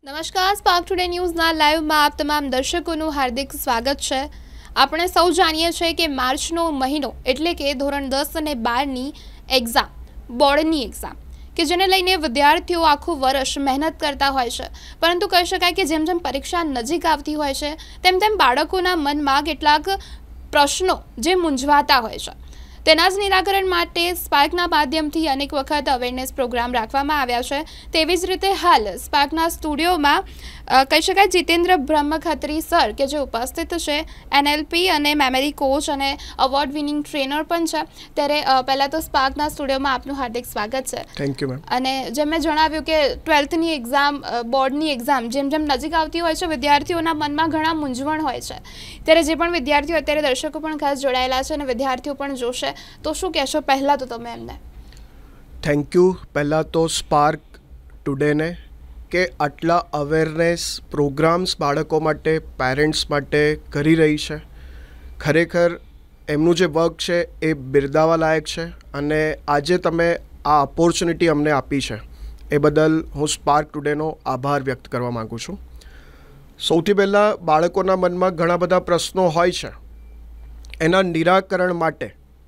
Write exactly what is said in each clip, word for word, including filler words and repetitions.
નમસ્કાર, spark today ન્યૂઝના લાઈવમાં આપ તમામ દર્શકોનું હાર્દિક સ્વાગત છે। આપણે સૌ જાણીએ છીએ કે માર્ચનો મહિનો એટલે કે ધોરણ દસ અને બારની એક્ઝામ, બોર્ડની એક્ઝામ કે જેને લઈને વિદ્યાર્થીઓ આખું વર્ષ મહેનત કરતા હોય છે, પરંતુ કહી શકાય કે જેમ જેમ પરીક્ષા નજીક આવતી હોય છે તેમ તેમ બાળકોના મનમાં કેટલાક પ્રશ્નો જે મૂંઝવાતા હોય છે, તેના જ નિરાકરણ માટે સ્પાર્કના માધ્યમથી અનેક વખત અવેરનેસ પ્રોગ્રામ રાખવામાં આવ્યા છે। તેવી જ રીતે હાલ સ્પાર્કના સ્ટુડિયોમાં કહી શકાય જીતેન્દ્ર બ્રહ્મખત્રી સર કે જે ઉપસ્થિત છે, એનએલપી અને મેમરી કોચ અને અવોર્ડ વિનિંગ ટ્રેનર પણ છે। ત્યારે પહેલાં તો સ્પાર્કના સ્ટુડિયોમાં આપનું હાર્દિક સ્વાગત છે। Thank you ma'am. અને જેમ મેં જણાવ્યું કે ટ્વેલ્થની એક્ઝામ, બોર્ડની એક્ઝામ જેમ જેમ નજીક આવતી હોય છે, વિદ્યાર્થીઓના મનમાં ઘણા મૂંઝવણ હોય છે। ત્યારે જે પણ વિદ્યાર્થીઓ અત્યારે દર્શકો પણ ખાસ જોડાયેલા છે અને વિદ્યાર્થીઓ પણ જોશે, તો શું કહેશો પહેલાં તો તમે એમને? થેન્ક યુ પહેલાં તો સ્પાર્ક ટુડેને કે આટલા અવેરનેસ પ્રોગ્રામ્સ બાળકો માટે, પેરેન્ટ્સ માટે કરી રહી છે। ખરેખર એમનું જે વર્ક છે એ બિરદાવવા લાયક છે અને આજે તમે આ ઓપોર્ચ્યુનિટી અમને આપી છે એ બદલ હું સ્પાર્ક ટુડેનો આભાર વ્યક્ત કરવા માગું છું। સૌથી પહેલાં બાળકોના મનમાં ઘણા બધા પ્રશ્નો હોય છે, એના નિરાકરણ માટે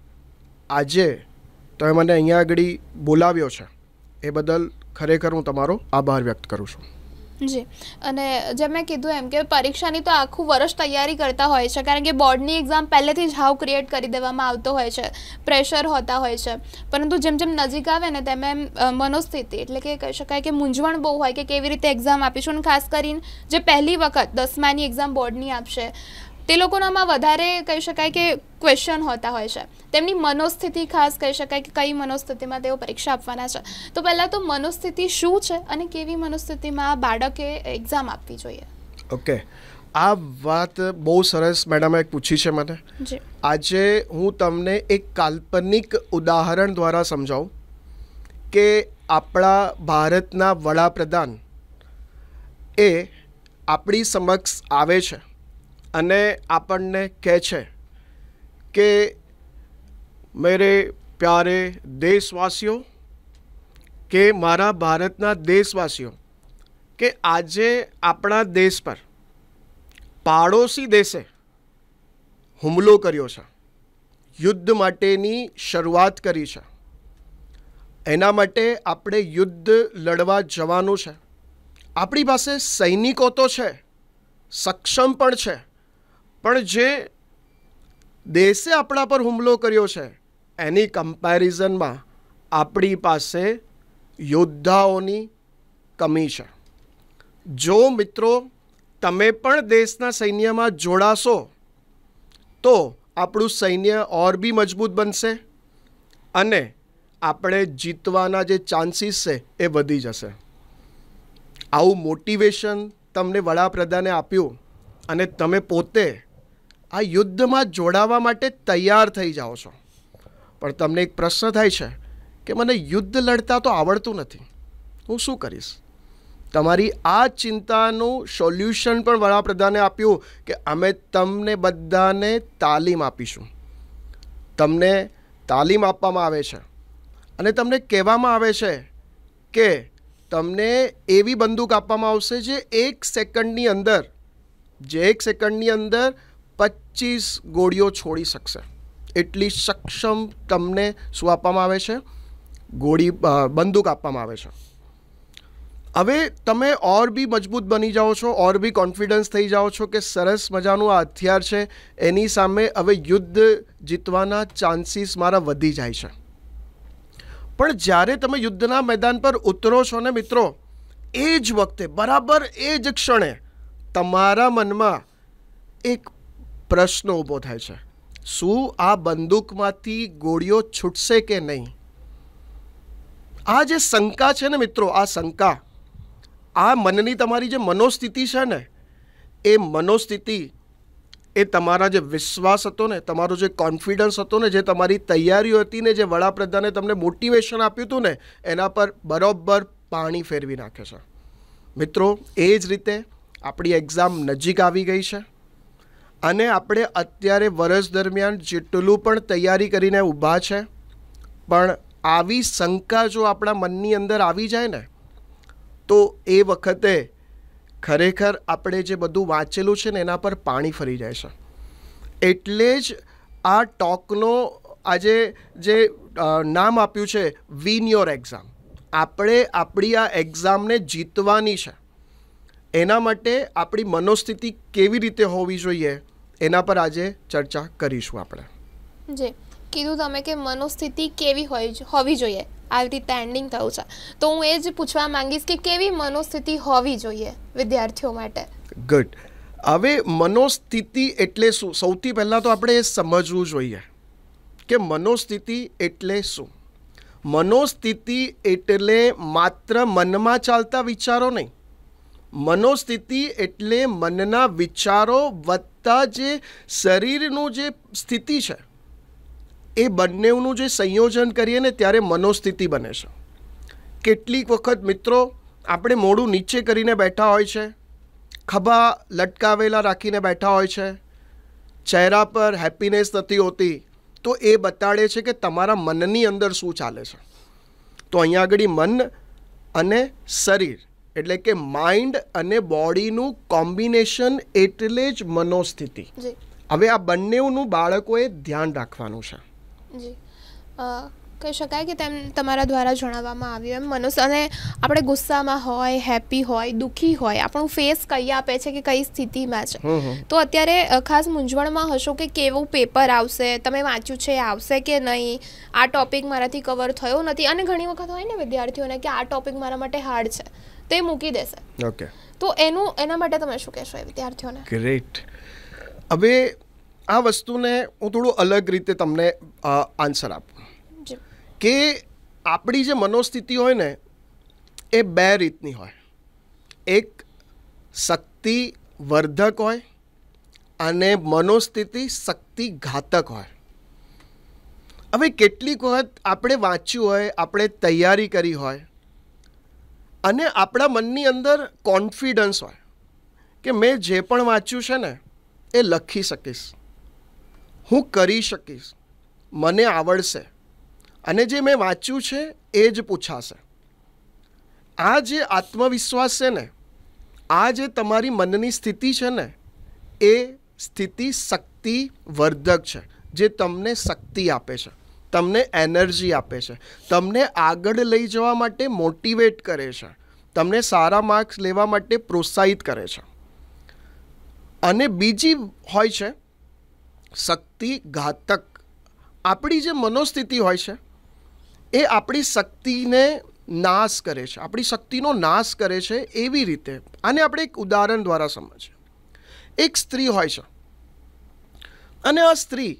આજે તમે મને અહીંયા આગળ બોલાવ્યો છે એ બદલ ખરેખર હું તમારો આભાર વ્યક્ત કરું છું। જી, અને જેમ મેં કીધું એમ કે પરીક્ષાની તો આખું વર્ષ તૈયારી કરતા હોય છે, કારણ કે બોર્ડની એક્ઝામ પહેલેથી જ હાવ ક્રિએટ કરી દેવામાં આવતો હોય છે, પ્રેશર હોતા હોય છે, પરંતુ જેમ જેમ નજીક આવે ને તેમ એમ મનોસ્થિતિ એટલે કે કહી શકાય કે મૂંઝવણ બહુ હોય કે કેવી રીતે એક્ઝામ આપીશું, અને ખાસ કરીને જે પહેલી વખત દસમાની એક્ઝામ બોર્ડની આપશે તે લોકોનામાં વધારે કહી શકાય કે ક્વેશ્ચન હોતા હોય છે, તેમની મનોસ્થિતિ ખાસ કહી શકાય કે કઈ મનોસ્થિતિમાં તેઓ પરીક્ષા આપવાના છે। તો પહેલાં તો મનોસ્થિતિ શું છે અને કેવી મનોસ્થિતિમાં બાળકે એક્ઝામ આપવી જોઈએ? ઓકે, આ વાત બહુ સરસ મેડમે પૂછી છે મને। જી, આજે હું તમને એક કાલ્પનિક ઉદાહરણ દ્વારા સમજાવું કે આપણા ભારતના વડાપ્રધાન એ આપણી સમક્ષ આવે છે અને આપણને કહે છે કે મેરે પ્યારે દેશવાસીઓ, કે મારા ભારતના દેશવાસીઓ, કે આજે આપણા દેશ પર પાડોશી દેશે હુમલો કર્યો છે, યુદ્ધ માટેની શરૂઆત કરી છે, એના માટે આપણે યુદ્ધ લડવા જવાનું છે। આપણી પાસે સૈનિકો તો છે, સક્ષમ પણ છે, પણ જે દેશે આપણા પર હુમલો કર્યો છે એની કમ્પેરિઝનમાં આપણી પાસે યોદ્ધાઓની કમી છે। જો મિત્રો તમે પણ દેશના સૈન્યમાં જોડાશો તો આપણું સૈન્ય ઓર બી મજબૂત બનશે અને આપણે જીતવાના જે ચાન્સીસ છે એ વધી જશે। આવું મોટિવેશન તમને વડાપ્રધાને આપ્યું અને તમે પોતે આ યુદ્ધમાં જોડાવા માટે તૈયાર થઈ જાઓ છો, પણ તમને એક પ્રશ્ન થાય છે કે મને યુદ્ધ લડતા તો આવડતું નથી, હું શું કરીશ? તમારી આ ચિંતાનું સોલ્યુશન પણ વડાપ્રધાને આપ્યું કે અમે તમને બધાને તાલીમ આપીશું। તમને તાલીમ આપવામાં આવે છે અને તમને કહેવામાં આવે છે કે તમને એવી બંદૂક આપવામાં આવશે જે એક સેકન્ડની અંદર જે એક સેકન્ડની અંદર પચીસ ગોળીઓ છોડી શકશે, એટલી સક્ષમ તમને શું આપવામાં આવે છે? ગોળી બંદૂક આપવામાં આવે છે। હવે તમે ઓર બી મજબૂત બની જાઓ છો, ઓર બી કોન્ફિડન્સ થઈ જાઓ છો કે સરસ મજાનું આ હથિયાર છે, એની સામે હવે યુદ્ધ જીતવાના ચાન્સીસ મારા વધી જાય છે। પણ જ્યારે તમે યુદ્ધના મેદાન પર ઉતરો છો ને મિત્રો, એ જ વખતે બરાબર એ જ ક્ષણે તમારા મનમાં એક પ્રશ્ન ઊભો થાય છે, શું આ બંદૂકમાંથી ગોળીઓ છૂટશે કે નહીં? આ જે શંકા છે ને મિત્રો, આ શંકા, આ મનની તમારી જે મનોસ્થિતિ છે ને, એ મનોસ્થિતિ એ તમારા જે વિશ્વાસ હતો ને, તમારો જે કોન્ફિડન્સ હતો ને, જે તમારી તૈયારીઓ હતી ને, જે વડાપ્રધાને તમને મોટિવેશન આપ્યું હતું ને, એના પર બરોબર પાણી ફેરવી નાખે છે। મિત્રો, એ જ રીતે આપણી એક્ઝામ નજીક આવી ગઈ છે અને આપણે અત્યારે વર્ષ દરમિયાન જેટલું પણ તૈયારી કરીને ઊભા છે, પણ આવી શંકા જો આપણા મનની અંદર આવી જાય ને તો એ વખતે ખરેખર આપણે જે બધું વાંચેલું છે ને એના પર પાણી ફરી જાય છે. એટલે જ આ ટોકનો આજે જે નામ આપ્યું છે વિન યોર એક્ઝામ. આપણે આપણી આ એક્ઝામને જીતવાની છે. એના માટે આપણી મનોસ્થિતિ કેવી રીતે હોવી જોઈએ એના પર આજે ચર્ચા કરીશું આપણે. જી કીધું તમે કે મનોસ્થિતિ કેવી હોય હોવી જોઈએ, આવી રીતે એન્ડિંગ થયું છે તો હું એ જ પૂછવા માંગીશ કે કેવી મનોસ્થિતિ હોવી જોઈએ વિદ્યાર્થીઓ માટે. ગુડ. હવે મનોસ્થિતિ એટલે શું? સૌથી પહેલાં તો આપણે એ સમજવું જોઈએ કે મનોસ્થિતિ એટલે શું. મનોસ્થિતિ એટલે માત્ર મનમાં ચાલતા વિચારો નહીં. મનોસ્થિતિ એટલે મનના વિચારો વત્તા જે શરીરનું જે સ્થિતિ છે એ બંનેનું જે સંયોજન કરીએ ને ત્યારે મનોસ્થિતિ બને છે. કેટલીક વખત મિત્રો આપણે મોઢું નીચે કરીને બેઠા હોય છે, ખભા લટકાવેલા રાખીને બેઠા હોય છે, ચહેરા પર હેપીનેસ નથી હોતી, તો એ બતાડે છે કે તમારા મનની અંદર શું ચાલે છે. તો અહીંયા આગળ મન અને શરીર એટલે કે માઇન્ડ અને બોડીનું કોમ્બિનેશન એટલે જ મનોસ્થિતિ. હવે આ બંનેનું બાળકોએ ધ્યાન રાખવાનું છે. જી કહી શકાય કે તેમ તમારા દ્વારા જણાવવામાં આવ્યું એમ મનોસ્થિતિ અને આપણે ગુસ્સામાં હોય, હેપી હોય, દુઃખી હોય, આપણું ફેસ કઈ આપે છે કે કઈ સ્થિતિમાં છે. તો અત્યારે ખાસ મૂંઝવણમાં હશો કે કેવું પેપર આવશે, તમે વાંચ્યું છે આવશે કે નહીં, આ ટોપિક મારાથી કવર થયો નથી. અને ઘણી વખત હોય ને વિદ્યાર્થીઓને કે આ ટોપિક મારા માટે હાર્ડ છે તે મૂકી દેશે. ઓકે. તો એનું એના માટે તમે શું કહેશો એ વિદ્યાર્થીઓને? ગ્રેટ. હવે આ વસ્તુને હું થોડું અલગ રીતે તમને આન્સર આપું કે આપણી જે મનોસ્થિતિ હોય ને એ બે રીતની હોય. એક શક્તિવર્ધક હોય અને મનોસ્થિતિ શક્તિઘાતક હોય. હવે કેટલીક વખત આપણે વાંચ્યું હોય, આપણે તૈયારી કરી હોય અને આપણા મનની અંદર કોન્ફિડન્સ હોય કે મેં જે પણ વાંચ્યું છે ને એ લખી શકીશ, હું કરી શકીશ, મને આવડશે અને જે મેં વાંચ્યું છે એ જ પૂછાશે. આ જે આત્મવિશ્વાસ છે ને, આ જે તમારી મનની સ્થિતિ છે ને એ સ્થિતિ શક્તિવર્ધક છે, જે તમને શક્તિ આપે છે, તમને એનર્જી આપે છે, તમને આગળ લઈ જવા માટે મોટિવેટ કરે છે, તમને સારા માર્ક્સ લેવા માટે પ્રોત્સાહિત કરે છે. અને બીજી હોય છે શક્તિઘાતક. આપણી જે મનોસ્થિતિ હોય છે એ આપણી શક્તિને નાશ કરે છે, આપણી શક્તિનો નાશ કરે છે. એવી રીતે આને આપણે એક ઉદાહરણ દ્વારા સમજીએ. એક સ્ત્રી હોય છે અને આ સ્ત્રી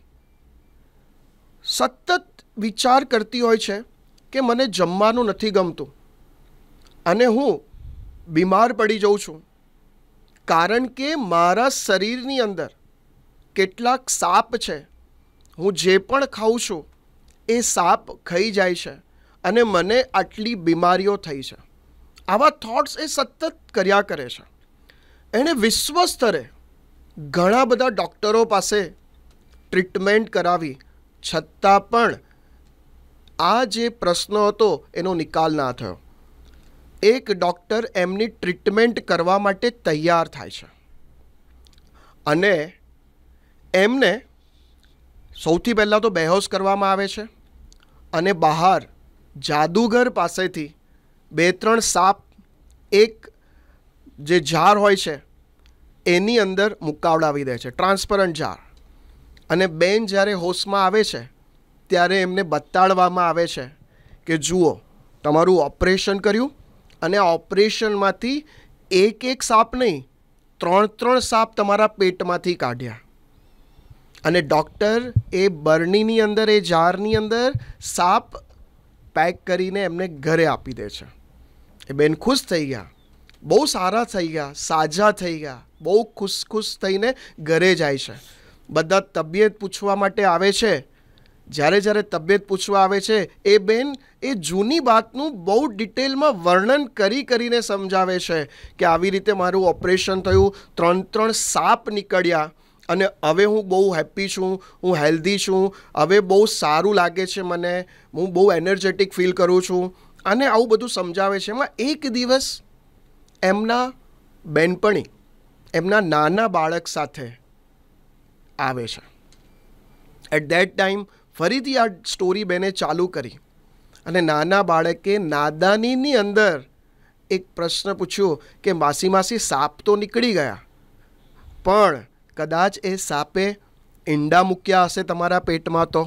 સતત વિચાર કરતી હોય છે કે મને જમવાનું નથી ગમતું અને હું બીમાર પડી જાઉં છું કારણ કે મારા શરીરની અંદર કેટલાક સાપ છે, હું જે પણ ખાઉં છું એ સાપ ખાઈ જાય છે અને મને આટલી બીમારીઓ થઈ છે. આવા થોટ્સ એ સતત કર્યા કરે છે. એણે વિશ્વ સ્તરે ઘણા બધા ડૉક્ટરો પાસે ટ્રીટમેન્ટ કરાવી છતાં પણ આ જે પ્રશ્ન હતો એનો નિકાલ ના થયો. એક ડૉક્ટર એમની ટ્રીટમેન્ટ કરવા માટે તૈયાર થાય છે અને એમને સૌથી પહેલાં તો બેહોશ કરવામાં આવે છે અને બહાર જાદુગર પાસેથી બે ત્રણ સાપ એક જે જાર હોય છે એની અંદર મુકાવડાવી દે છે, ટ્રાન્સપરન્ટ જાર. અને બેન જ્યારે હોશમાં આવે છે ત્યારે એમને બતાડવામાં આવે છે કે જુઓ, તમારું ઓપરેશન કર્યું અને આ ઓપરેશનમાંથી એક એક સાપ નહીં, ત્રણ ત્રણ સાપ તમારા પેટમાંથી કાઢ્યા. અને ડૉક્ટર એ બરણીની અંદર, એ જારની અંદર સાપ પેક કરીને એમને ઘરે આપી દે છે. એ બેન ખુશ થઈ ગયા, બહુ સારા થઈ ગયા, સાજા થઈ ગયા, બહુ ખુશ ખુશ થઈને ઘરે જાય છે. બધા તબિયત પૂછવા માટે આવે છે. જ્યારે જ્યારે તબિયત પૂછવા આવે છે એ બેન એ જૂની વાતનું બહુ ડિટેલમાં વર્ણન કરી કરીને સમજાવે છે કે આવી રીતે મારું ઓપરેશન થયું, ત્રણ ત્રણ સાપ નીકળ્યા અને હવે હું બહુ હેપી છું, હું હેલ્ધી છું, હવે બહુ સારું લાગે છે મને, હું બહુ એનર્જેટિક ફીલ કરું છું. અને આવું બધું સમજાવે છે. એમાં એક દિવસ એમના બેનપણી એમના નાના બાળક સાથે આવે છે. એટ ધેટ ટાઈમ ફરીથી આ સ્ટોરી બેને ચાલુ કરી અને નાના બાળકે નાદાનીની અંદર એક પ્રશ્ન પૂછ્યો કે માસી માસી સાપ તો નીકળી ગયા, પણ કદાચ એ સાપે ઈંડા મૂક્યા હશે તમારા પેટમાં તો.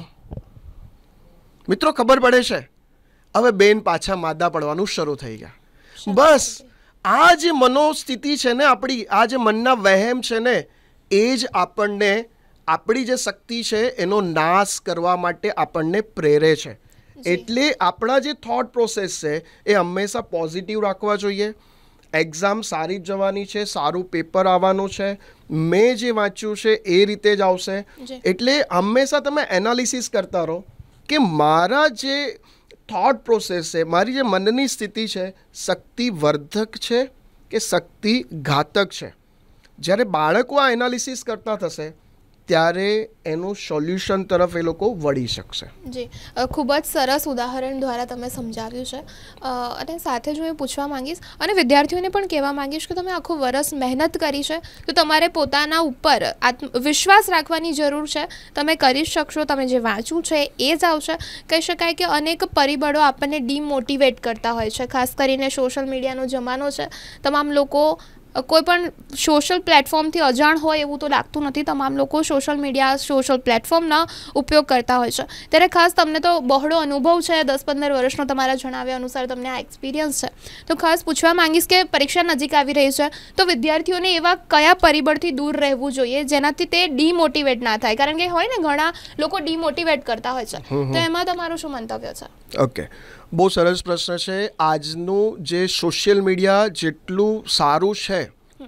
મિત્રો ખબર પડે છે હવે બેન પાછા માદા પડવાનું શરૂ થઈ ગયા. બસ આ જે મનોસ્થિતિ છે ને આપણી, આ જે મનના વહેમ છે ને, એ જ આપણને આપણી જે શક્તિ છે એનો નાશ કરવા માટે આપણને પ્રેરે છે. એટલે આપણા જે થોટ પ્રોસેસ છે એ હંમેશા પોઝિટિવ રાખવા જોઈએ. એક્ઝામ સારી જ જવાની છે, સારું પેપર આવવાનું છે, મેં જે વાંચ્યું છે એ રીતે જ આવશે. એટલે હંમેશા તમે એનાલિસિસ કરતા રહો કે મારા જે થોટ પ્રોસેસ છે, મારી જે મનની સ્થિતિ છે, શક્તિવર્ધક છે કે શક્તિ ઘાતક છે. જ્યારે બાળકો આ એનાલિસિસ કરતા થશે ત્યારે એનું સોલ્યુશન તરફ એ લોકો વળી શકશે. જી, ખૂબ જ સરસ ઉદાહરણ દ્વારા તમે સમજાવ્યું છે. અને સાથે જ હું એ પૂછવા માંગીશ અને વિદ્યાર્થીઓને પણ કહેવા માંગીશ કે તમે આખું વરસ મહેનત કરી છે તો તમારે પોતાના ઉપર આત્મ વિશ્વાસ રાખવાની જરૂર છે. તમે કરી શકશો. તમે જે વાંચ્યું છે એ જ આવશે. કહી શકાય કે અનેક પરિબળો આપણને ડિમોટિવેટ કરતા હોય છે. ખાસ કરીને સોશિયલ મીડિયાનો જમાનો છે. તમામ લોકો કોઈ પણ સોશિયલ પ્લેટફોર્મથી અજાણ હોય એવું તો લાગતું નથી. તમામ લોકો સોશિયલ મીડિયા, સોશિયલ પ્લેટફોર્મના ઉપયોગ કરતા હોય છે. ત્યારે ખાસ તમને તો બહોળો અનુભવ છે, દસ પંદર વર્ષનો તમારા જણાવ્યા અનુસાર તમને આ એક્સપિરિયન્સ છે. તો ખાસ પૂછવા માંગીશ કે પરીક્ષા નજીક આવી રહી છે તો વિદ્યાર્થીઓને એવા કયા પરિબળથી દૂર રહેવું જોઈએ જેનાથી તે ડિમોટિવેટ ના થાય? કારણ કે હોય ને ઘણા લોકો ડિમોટિવેટ કરતા હોય છે, તો એમાં તમારું શું મંતવ્ય છે? ઓકે, બહુ સરસ પ્રશ્ન છે. આજનું જે સોશિયલ મીડિયા જેટલું સારું છે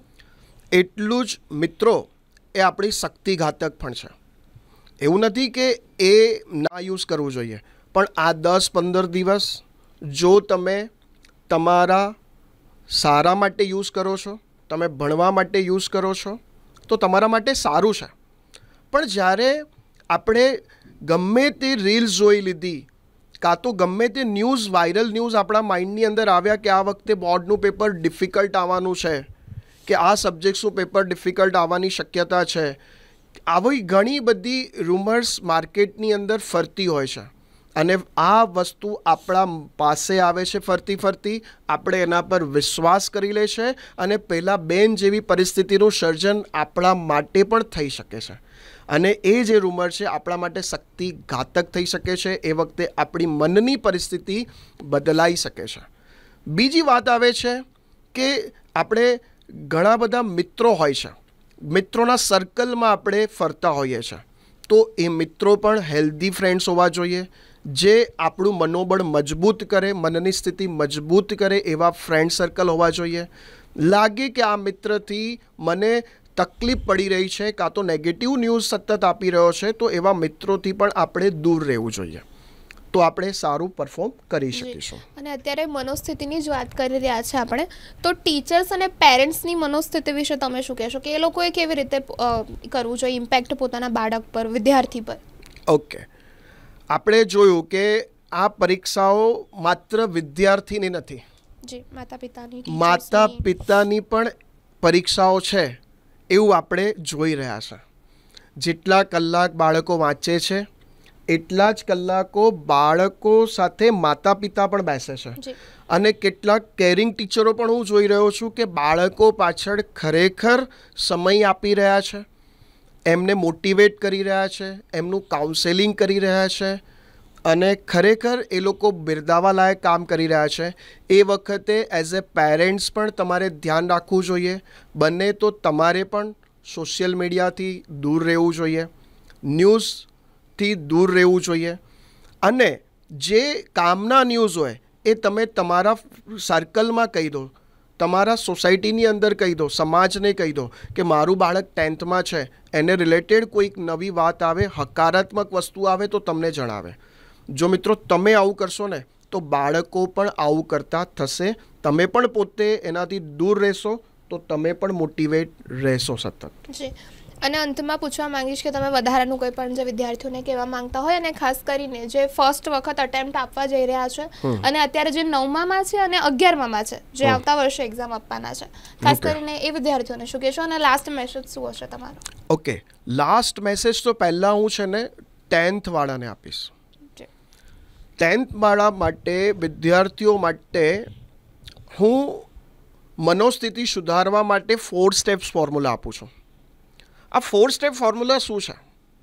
એટલું જ મિત્રો એ આપણી શક્તિઘાતક પણ છે. એવું નથી કે એ ના યુઝ કરવું જોઈએ, પણ આ દસ પંદર દિવસ જો તમે તમારા સારા માટે યુઝ કરો છો, તમે ભણવા માટે યુઝ કરો છો તો તમારા માટે સારું છે. પણ જ્યારે આપણે ગમે તે રીલ્સ જોઈ લીધી, કાં તો ગમે તે ન્યૂઝ, વાયરલ ન્યૂઝ આપણા માઇન્ડની અંદર આવ્યા કે આ વખતે બોર્ડનું પેપર ડિફિકલ્ટ આવવાનું છે, કે આ સબ્જેક્ટ્સનું પેપર ડિફિકલ્ટ આવવાની શક્યતા છે, આવી ઘણી બધી રૂમર્સ માર્કેટની અંદર ફરતી હોય છે. અને આ વસ્તુ આપણા પાસે આવે છે ફરતી ફરતી, આપણે એના પર વિશ્વાસ કરી લે છે અને પહેલાં બેન જેવી પરિસ્થિતિનું સર્જન આપણા માટે પણ થઈ શકે છે. અને એ જે રૂમર છે આપણા માટે શક્તિ ઘાતક થઈ શકે છે. એ વખતે આપણી મનની પરિસ્થિતિ બદલાઈ શકે છે. બીજી વાત આવે છે કે આપણે ઘણા બધા મિત્રો હોય છે, મિત્રોના સર્કલમાં આપણે ફરતા હોઈએ છીએ, તો એ મિત્રો પણ હેલ્ધી ફ્રેન્ડ્સ હોવા જોઈએ, જે આપણું મનોબળ મજબૂત કરે, મનની સ્થિતિ મજબૂત કરે એવા ફ્રેન્ડ સર્કલ હોવા જોઈએ. લાગે કે આ મિત્રથી મને તકલીફ પડી રહી છે, કાં તો નેગેટિવ ન્યૂઝ સતત આપી રહ્યો છે, તો એવા મિત્રોથી પણ આપણે દૂર રહેવું જોઈએ. તો આપણે સારું પરફોર્મ કરી શકીશું. અને અત્યારે મનોસ્થિતિની જ વાત કરી રહ્યા છે આપણે, તો ટીચર્સ અને પેરેન્ટ્સની મનોસ્થિતિ વિશે તમે શું કહેશો કે એ લોકોએ કેવી રીતે કરવું જોઈએ ઇમ્પેક્ટ પોતાના બાળક પર, વિદ્યાર્થી પર? ઓકે, આપણે જોયું કે આ પરીક્ષાઓ માત્ર વિદ્યાર્થીની નથી, જી, માતા પિતાની માતા પિતાની પણ પરીક્ષાઓ છે એવું આપણે જોઈ રહ્યા છે. જેટલા કલાક બાળકો વાંચે છે એટલા જ કલાકો બાળકો સાથે માતા પિતા પણ બેસે છે. અને કેટલાક કેરિંગ ટીચરો પણ હું જોઈ રહ્યો છું કે બાળકો પાછળ ખરેખર સમય આપી રહ્યા છે, એમને મોટિવેટ કરી રહ્યા છે, એમનું કાઉન્સેલિંગ કરી રહ્યા છે અને ખરેખર એ લોકો બિરદાવા લાયક કામ કરી રહ્યા છે. એ વખતે એઝ એ પેરેન્ટ્સ પણ તમારે ધ્યાન રાખવું જોઈએ. બને તો તમારે પણ સોશિયલ મીડિયાથી દૂર રહેવું જોઈએ, ન્યૂઝથી દૂર રહેવું જોઈએ. અને જે કામના ન્યૂઝ હોય એ તમે તમારા સર્કલમાં કહી દો, તમારા સોસાયટીની અંદર કહી દો, સમાજને કહી દો કે મારું બાળક ટેન્થમાં છે, એને રિલેટેડ કોઈક નવી વાત આવે, હકારાત્મક વસ્તુ આવે તો તમને જણાવે. જો મિત્રો તમે આવું કરશો ને તો બાળકો પણ આવું કરતા થશે. તમે પણ પોતે એનાથી દૂર રહેશો તો તમે પણ મોટિવેટ રહેશો સતત. જી, અને અંતમાં પૂછવા માંગીશ કે તમે વધારાનું કોઈ પણ જે વિદ્યાર્થીઓને કહેવા માંગતા હોય અને ખાસ કરીને જે ફર્સ્ટ વખત અટેમ્પ્ટ આપવા જઈ રહ્યા છે અને અત્યારે જે નવમામાં છે અને અગિયારમામાં છે જે આવતા વર્ષે એક્ઝામ આપવાના છે, ખાસ કરીને એ વિદ્યાર્થીઓને શું કહેશો અને લાસ્ટ મેસેજ શું હશે તમારો? ઓકે, લાસ્ટ મેસેજ તો પહેલાં હું છે ને ટેન્થ વાળાને આપીશ. ટેન્થ વાળા માટે, વિદ્યાર્થીઓ માટે હું મનોસ્થિતિ સુધારવા માટે ફોર સ્ટેપ્સ ફોર્મ્યુલા આપું છું. આ ફોર સ્ટેપ ફોર્મ્યુલા શું છે?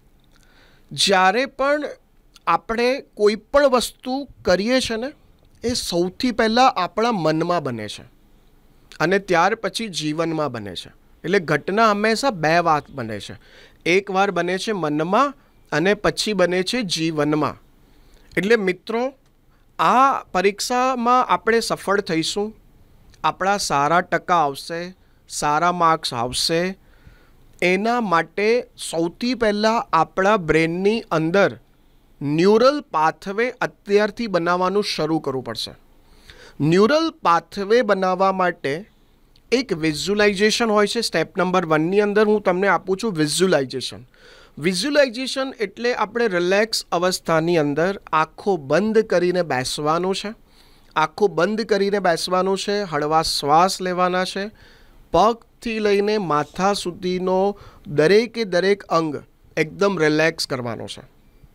જ્યારે પણ આપણે કોઈ પણ વસ્તુ કરીએ છીએ ને એ સૌથી પહેલાં આપણા મનમાં બને છે અને ત્યાર પછી જીવનમાં બને છે. એટલે ઘટના હંમેશા બે વાત બને છે. એક વાર બને છે મનમાં અને પછી બને છે જીવનમાં. એટલે મિત્રો, આ પરીક્ષામાં આપણે સફળ થઈશું, આપણા સારા ટકા આવશે, સારા માર્ક્સ આવશે, એના માટે સૌથી પહેલાં આપણા બ્રેનની અંદર ન્યુરલ પાથવે અત્યારથી બનાવવાનું શરૂ કરવું પડશે. ન્યુરલ પાથવે બનાવવા માટે એક વિઝ્યુલાઇઝેશન હોય છે. સ્ટેપ નંબર વનની અંદર હું તમને આપું છું વિઝ્યુલાઇઝેશન. વિઝ્યુલાઇઝેશન એટલે આપણે રિલેક્સ અવસ્થાની અંદર આંખો બંધ કરીને બેસવાનું છે. આંખો બંધ કરીને બેસવાનું છે, હળવા શ્વાસ લેવાના છે, પગથી લઈને માથા સુધીનો દરેકે દરેક અંગ એકદમ રિલેક્સ કરવાનો છે.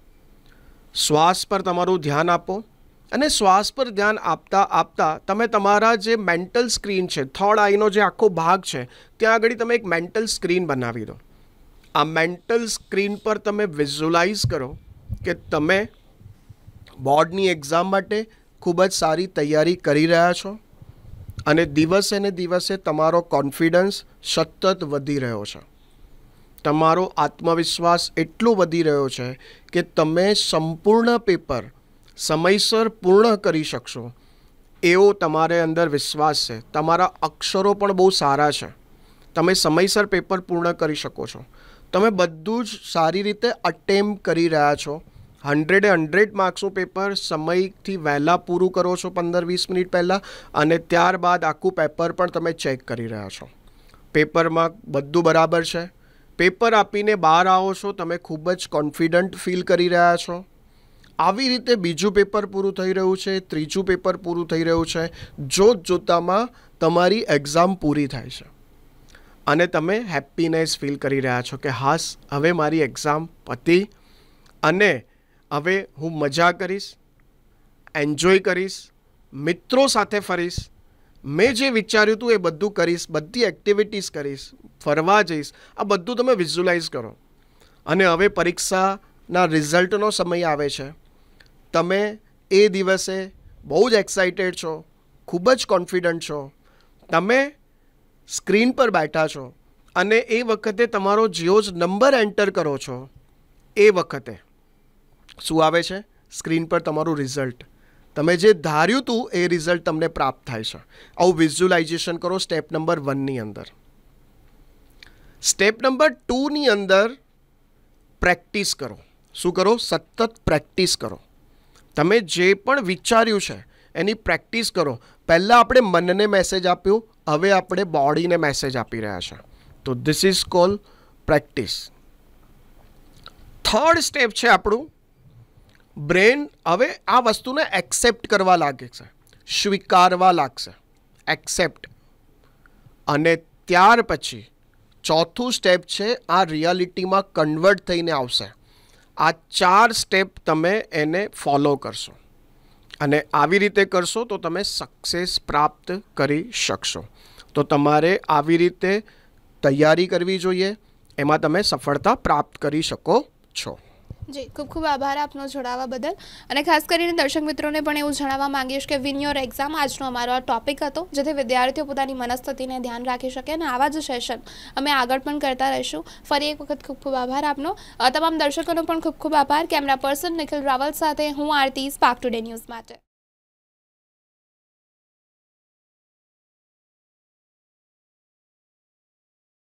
શ્વાસ પર તમારું ધ્યાન આપો અને શ્વાસ પર ધ્યાન આપતા આપતા તમે તમારા જે મેન્ટલ સ્ક્રીન છે, થર્ડ આઈનો જે આખો ભાગ છે, ત્યાં આગળ તમે એક મેન્ટલ સ્ક્રીન બનાવી દો. આ મેન્ટલ સ્ક્રીન પર તમે વિઝ્યુલાઇઝ કરો કે તમે બોર્ડની એક્ઝામ માટે ખૂબ જ સારી તૈયારી કરી રહ્યા છો અને દિવસે ને દિવસે તમારો કોન્ફિડન્સ સતત વધી રહ્યો છે. તમારો આત્મવિશ્વાસ એટલો વધી રહ્યો છે કે તમે સંપૂર્ણ પેપર સમયસર પૂર્ણ કરી શકશો એવો તમારે અંદર વિશ્વાસ છે. તમારા અક્ષરો પણ બહુ સારા છે, તમે સમયસર પેપર પૂર્ણ કરી શકો છો. તમે બધું જ સારી રીતે અટેમ્પ્ટ કરી રહ્યા છો. હંડ્રેડે હંડ્રેડ માર્ક્સનું પેપર સમયથી વહેલાં પૂરું કરો છો, પંદર વીસ મિનિટ પહેલાં, અને ત્યારબાદ આખું પેપર પણ તમે ચેક કરી રહ્યા છો. પેપરમાં બધું બરાબર છે. પેપર આપીને બહાર આવો છો, તમે ખૂબ જ કોન્ફિડન્ટ ફીલ કરી રહ્યા છો. આવી રીતે બીજું પેપર પૂરું થઈ રહ્યું છે, ત્રીજું પેપર પૂરું થઈ રહ્યું છે. જોત જોતામાં તમારી એક્ઝામ પૂરી થાય છે અને તમે હેપીનેસ ફીલ કરી રહ્યા છો કે હાસ, હવે મારી એક્ઝામ પતી અને હવે હું મજા કરીશ, એન્જોય કરીશ, મિત્રો સાથે ફરીશ, મેં જે વિચાર્યું હતું એ બધું કરીશ, બધી એક્ટિવિટીઝ કરીશ, ફરવા જઈશ. આ બધું તમે વિઝ્યુલાઇઝ કરો અને હવે પરીક્ષાના રિઝલ્ટનો સમય આવે છે. તમે એ દિવસે બહુ જ એક્સાઇટેડ છો, ખૂબ જ કોન્ફિડન્ટ છો, તમે સ્ક્રીન પર બેઠા છો અને એ વખતે તમારો જેવો જ નંબર એન્ટર કરો છો એ વખતે શું આવે છે? સ્ક્રીન પર તમારું રિઝલ્ટ. તમે જે ધાર્યું હતું એ રિઝલ્ટ તમને પ્રાપ્ત થાય છે. આવું વિઝ્યુલાઇઝેશન કરો સ્ટેપ નંબર વનની અંદર. સ્ટેપ નંબર ટુની અંદર પ્રેક્ટિસ કરો. શું કરો? સતત પ્રેક્ટિસ કરો. તમે જે પણ વિચાર્યું છે એની પ્રેક્ટિસ કરો. પહેલાં આપણે મનને મેસેજ આપ્યો, હવે આપણે બોડીને મેસેજ આપી રહ્યા છે. તો this is call practice. Third step છે આપણું, બ્રેન હવે આ વસ્તુને એક્સેપ્ટ કરવા લાગે છે, સ્વીકારવા લાગશે, એક્સેપ્ટ. અને ત્યાર પછી ચોથું સ્ટેપ છે આ રિયાલિટીમાં કન્વર્ટ થઈને આવશે. આ ચાર સ્ટેપ તમે એને ફોલો કરશો અને આવી રીતે કરશો તો તમે સક્સેસ પ્રાપ્ત કરી શકશો. તો તમારે આવી રીતે તૈયારી કરવી જોઈએ, એમાં તમે સફળતા પ્રાપ્ત કરી શકો છો. જી, ખૂબ ખૂબ આભાર આપનો જોડાવા બદલ. અને ખાસ કરીને દર્શક મિત્રોને પણ એવું જણાવવા માંગીશ કે વિન યોર એક્ઝામ આજનો અમારો આ ટોપિક હતો, જેથી વિદ્યાર્થીઓ પોતાની મનસ્થિતિને ધ્યાન રાખી શકે અને આવા જ સેશન અમે આગળ પણ કરતા રહીશું. ફરી એક વખત ખૂબ ખૂબ આભાર આપનો. તમામ દર્શકોનો પણ ખૂબ ખૂબ આભાર. કેમેરા પર્સન નિખિલ રાવલ સાથે હું આરતી, સ્પાર્ક ટુડે ન્યૂઝ માટે.